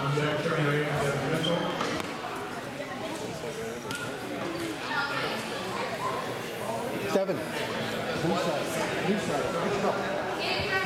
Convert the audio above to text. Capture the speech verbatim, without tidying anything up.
I'm Jack Turner, Devin Mitchell. Devin, who's that? Who's that?